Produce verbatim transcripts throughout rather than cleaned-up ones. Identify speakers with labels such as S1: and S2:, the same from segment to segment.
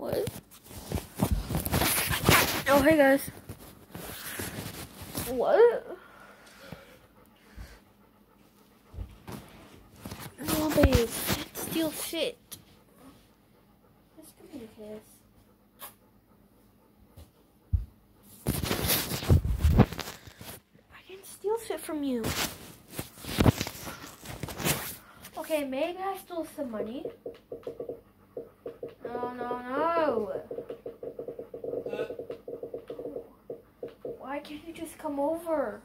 S1: What? Oh, hey guys. What? No, babe. Steal shit. Just give me a kiss. I can steal shit from you. Okay, maybe I stole some money. No, no, no. Why can't you just come over?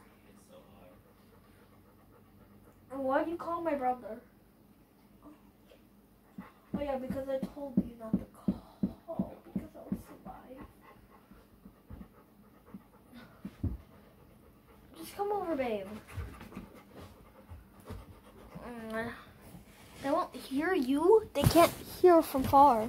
S1: And why do you call my brother? Oh yeah, because I told you not to call because I was alive. Just come over, babe. Mm. They won't hear you. They can't hear from far.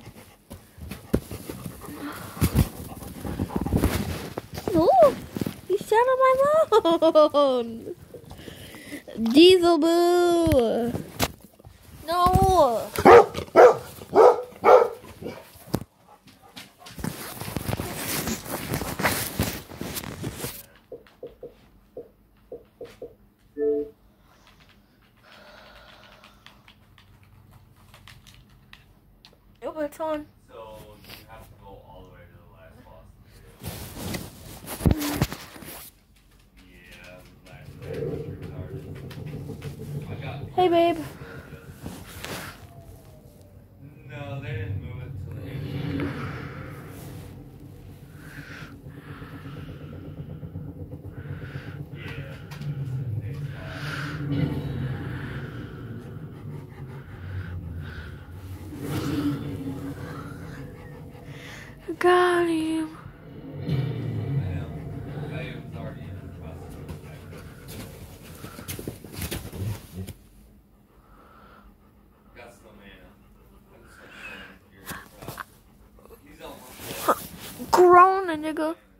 S1: Oh, you sat on my lawn. Diesel boo. No. Nope, it's on.
S2: So you have to go all the way to the last boss. Yeah, that's retarded. I got.
S1: Hey, babe.
S2: No, they didn't move it to the end.
S1: Got him. Corona, nigga.